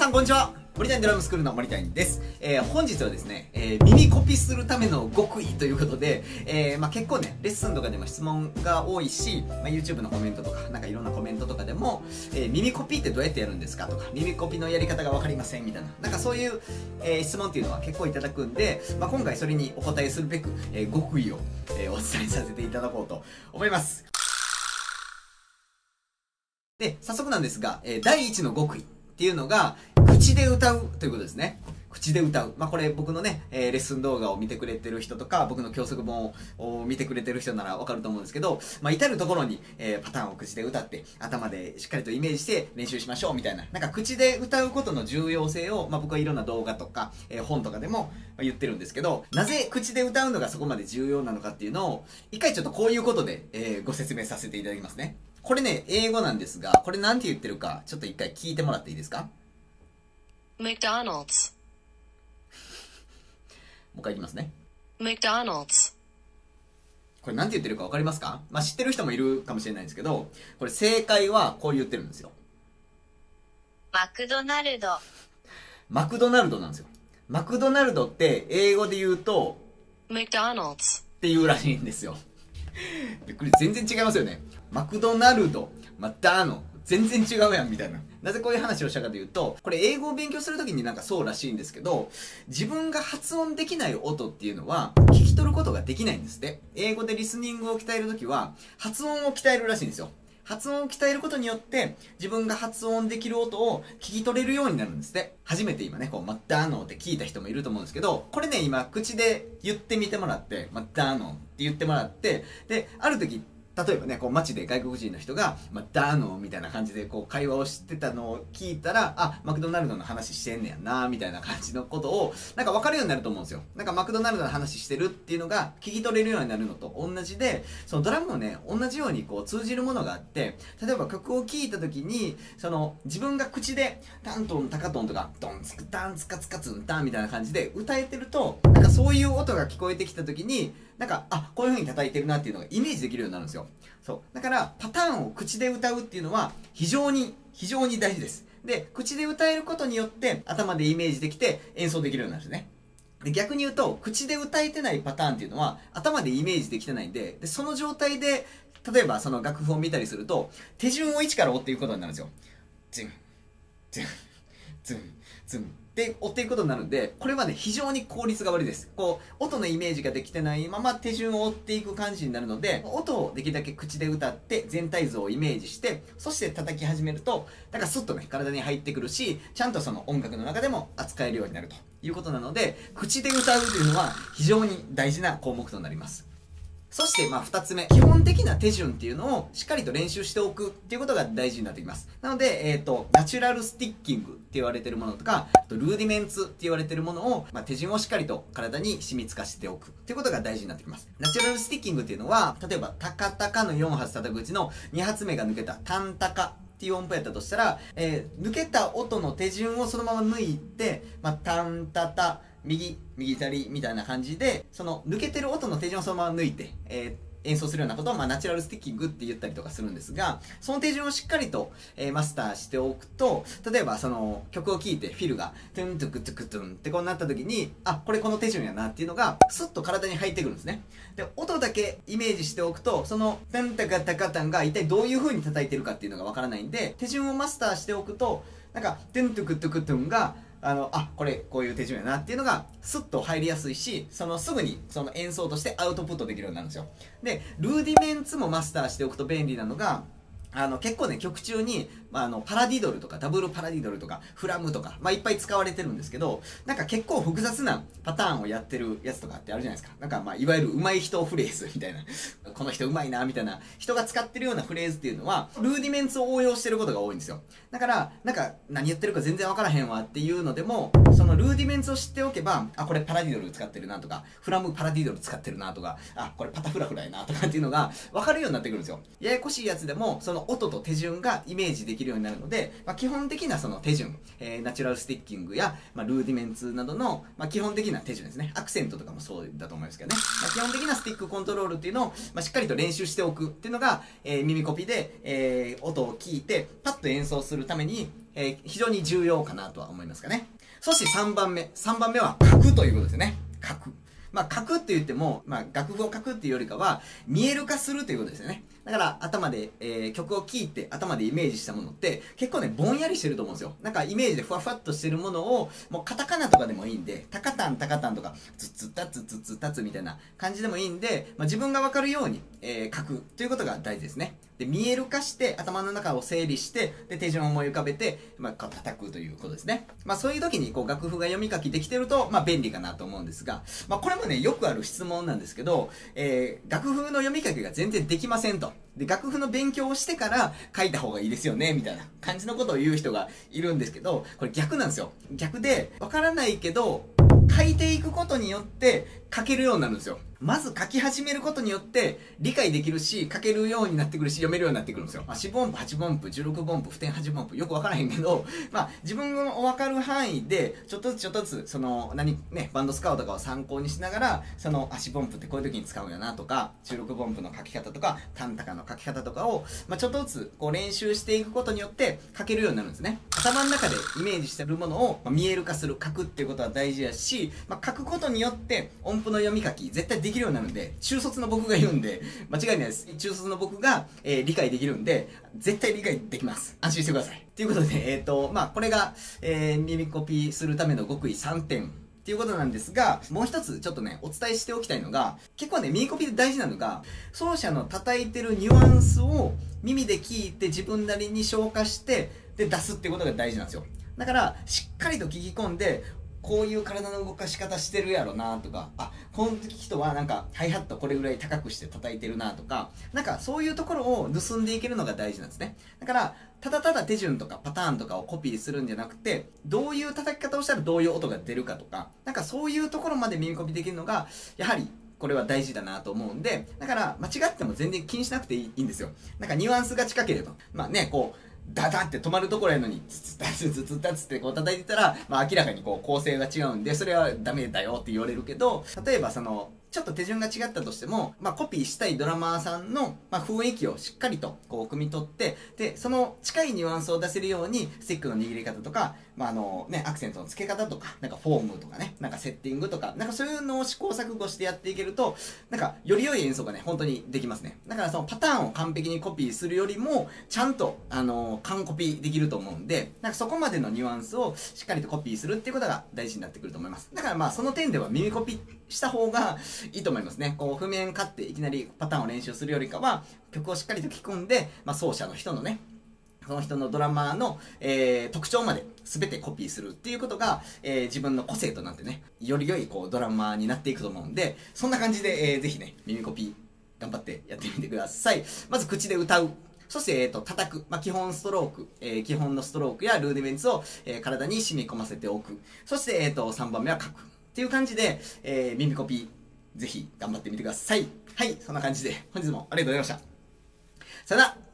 んこんにちは。森谷ドラムスクールの森谷です。本日はですね、耳コピするための極意ということで、結構ね、レッスンとかでも質問が多いし、YouTube のコメントとか、なんかいろんなコメントとかでも、耳コピってどうやってやるんですかとか、耳コピのやり方がわかりませんみたいな、なんかそういう、質問っていうのは結構いただくんで、今回それにお答えするべく、極意を、お伝えさせていただこうと思います。で、早速なんですが、第1の極意っていうのが、口で歌うということですね。口で歌う。これ僕のね、レッスン動画を見てくれてる人とか、僕の教則本を見てくれてる人ならわかると思うんですけど、至るところに、パターンを口で歌って、頭でしっかりとイメージして練習しましょうみたいな。なんか口で歌うことの重要性を、僕はいろんな動画とか、本とかでも言ってるんですけど、なぜ口で歌うのがそこまで重要なのかっていうのを、一回ちょっとこういうことで、ご説明させていただきますね。これね、英語なんですが、これなんて言ってるか、ちょっと一回聞いてもらっていいですか？ McDonald's. もう一回いきますね。 McDonald's. これなんて言ってるかわかりますか？知ってる人もいるかもしれないんですけど、これ正解はこう言ってるんですよ。 マクドナルド。 マクドナルドなんですよ。マクドナルドって英語で言うと、 McDonald's. っていうらしいんですよ。びっくり、全然違いますよね。マクドナルド、全然違うやんみたいな。なぜこういう話をしたかというと、これ英語を勉強するときになんかそうらしいんですけど、自分が発音できない音っていうのは聞き取ることができないんですって。英語でリスニングを鍛えるときは発音を鍛えるらしいんですよ。発音を鍛えることによって自分が発音できる音を聞き取れるようになるんですって。初めて今ね、マッターノーって聞いた人もいると思うんですけど、これね、今口で言ってみてもらって、マッターノーって言ってもらって、で、ある時、例えばね、街で外国人の人が、ダーノーみたいな感じで会話をしてたのを聞いたら、あ、マクドナルドの話してんねやな、みたいな感じのことを、なんか分かるようになると思うんですよ。なんかマクドナルドの話してるっていうのが聞き取れるようになるのと同じで、そのドラムもね、同じように通じるものがあって、例えば曲を聴いた時に、自分が口で、タントン、タカトンとか、ドンツクタンツカツカツンタンみたいな感じで歌えてると、なんかそういう音が聞こえてきた時に、なんか、あ、こういう風に叩いてるなっていうのがイメージできるようになるんですよ。そう。だから、パターンを口で歌うっていうのは、非常に大事です。で、口で歌えることによって、頭でイメージできて演奏できるようになるんですね。で、逆に言うと、口で歌えてないパターンっていうのは、頭でイメージできてないんで、その状態で、例えばその楽譜を見たりすると、手順を1から追っていくことになるんですよ。ズン、ズン、ズン、ズン。で追っていくことになるんで、これはね、非常に効率が悪いです。音のイメージができてないまま手順を追っていく感じになるので、音をできるだけ口で歌って全体像をイメージして、そして叩き始めると、なんかスッとね、体に入ってくるし、ちゃんとその音楽の中でも扱えるようになるということなので、口で歌うというのは非常に大事な項目となります。そして、2つ目。基本的な手順っていうのをしっかりと練習しておくっていうことが大事になってきます。なので、ナチュラルスティッキングって言われてるものとか、ルーディメンツって言われてるものを、手順をしっかりと体に染み付かせておくっていうことが大事になってきます。ナチュラルスティッキングっていうのは、例えば、タカタカの4発叩くうちの2発目が抜けたタンタカっていう音符やったとしたら、抜けた音の手順をそのまま抜いて、タンタタ、右左みたいな感じで、その抜けてる音の手順をそのまま抜いて、演奏するようなことを、ナチュラルスティッキングって言ったりとかするんですが、その手順をしっかりと、マスターしておくと、例えばその曲を聴いてフィルがトゥントゥクトゥクトゥンってなった時に、あ、これこの手順やなっていうのがスッと体に入ってくるんですね。で、音だけイメージしておくと、そのタンタカタカタンが一体どういう風に叩いてるかっていうのがわからないんで、手順をマスターしておくと、なんかトゥントゥクトゥクトゥンがこれ、こういう手順やなっていうのが、スッと入りやすいし、すぐに、演奏としてアウトプットできるようになるんですよ。で、ルーディメンツもマスターしておくと便利なのが、結構ね、曲中に、パラディドルとか、ダブルパラディドルとか、フラムとか、いっぱい使われてるんですけど、なんか結構複雑なパターンをやってるやつとかってあるじゃないですか。なんかいわゆる上手い人フレーズみたいな、この人上手いな、みたいな、人が使ってるようなフレーズっていうのは、ルーディメンツを応用してることが多いんですよ。だから、なんか、何言ってるか全然わからへんわっていうのでも、そのルーディメンツを知っておけば、あ、これパラディドル使ってるなとか、フラムパラディドル使ってるなとか、あ、これパタフラフラやなとかっていうのが、わかるようになってくるんですよ。ややこしいやつでも、そのの音と手順がイメージできるようになるので、基本的なその手順、ナチュラルスティッキングや、ルーディメンツなどの、基本的な手順ですね。アクセントとかもそうだと思いますけどね。基本的なスティックコントロールっていうのを、しっかりと練習しておくっていうのが、耳コピで、音を聞いてパッと演奏するために、非常に重要かなとは思いますかね。そして3番目は書くということですね。書く。書くって言っても、楽譜を書くっていうよりかは、見える化するということですよね。だから、頭で、曲を聴いて、頭でイメージしたものって、結構ね、ぼんやりしてると思うんですよ。なんか、イメージでふわふわっとしてるものを、もう、カタカナとかでもいいんで、タカタンとか、ツッツッタツツッツッタツみたいな感じでもいいんで、自分がわかるように、書くということが大事ですね。で、見える化して、頭の中を整理して、で、手順を思い浮かべて、叩くということですね。そういう時に、楽譜が読み書きできてると、便利かなと思うんですが、これもね、よくある質問なんですけど、楽譜の読み書きが全然できませんと。で、楽譜の勉強をしてから書いた方がいいですよね、みたいな感じのことを言う人がいるんですけど、これ逆なんですよ。逆で、わからないけど、書いていくことによって書けるようになるんですよ。まず書き始めることによって理解できるし、書けるようになってくるし、読めるようになってくるんですよ。4分音符、8分音符、16分音符、普天8分音符、よくわからへんけど、自分のわかる範囲で、ちょっとずつ、バンドスカウトとかを参考にしながら、4分音符ってこういう時に使うんやなとか、16分音符の書き方とか、短高の書き方とかを、ちょっとずつ練習していくことによって書けるようになるんですね。頭の中でイメージしてるものを見える化する、書くっていうことは大事やし、書くことによって音符の読み書き絶対できるようになるんで、中卒の僕が言うんで間違いないです。中卒の僕が、理解できるんで絶対理解できます。安心してください。ということで、これが、耳コピするための極意3点っていうことなんですが、もう一つちょっとねお伝えしておきたいのが、結構ね耳コピで大事なのが、奏者の叩いてるニュアンスを耳で聞いて自分なりに消化してで出すっていうことが大事なんですよ。だからしっかりと聞き込んで、こういう体の動かし方してるやろなとか、この人はなんかハイハットこれぐらい高くして叩いてるなとか、なんかそういうところを盗んでいけるのが大事なんですね。だからただただ手順とかパターンとかをコピーするんじゃなくて、どういう叩き方をしたらどういう音が出るかとか、なんかそういうところまで耳コピできるのがやはりこれは大事だなと思うんで、だから間違っても全然気にしなくていいんですよ。なんかニュアンスが近ければ、ダダって止まるところやのにツツタツツツタツって叩いてたら、明らかに構成が違うんで、それはダメだよって言われるけど、例えばちょっと手順が違ったとしても、コピーしたいドラマーさんの、雰囲気をしっかりと汲み取って、でその近いニュアンスを出せるようにスティックの握り方とか、アクセントの付け方とか、なんかフォームとかね、なんかセッティングとか、なんかそういうのを試行錯誤してやっていけると、なんかより良い演奏がね本当にできますね。だからそのパターンを完璧にコピーするよりもちゃんと完コピできると思うんで、なんかそこまでのニュアンスをしっかりとコピーするっていうことが大事になってくると思います。だからその点では耳コピした方がいいと思いますね。譜面買っていきなりパターンを練習するよりかは、曲をしっかりと聴くんで、奏者の人のね、その人のドラマーの、特徴まで全てコピーするっていうことが、自分の個性となってね、より良いドラマーになっていくと思うんで、そんな感じで、ぜひね耳コピ頑張ってやってみてください。まず口で歌う、そして、叩く、基本ストローク、基本のストロークやルーディメンツを、体に染み込ませておく。そして、3番目は書くっていう感じで、耳コピぜひ頑張ってみてください。はい、そんな感じで本日もありがとうございました。さよなら。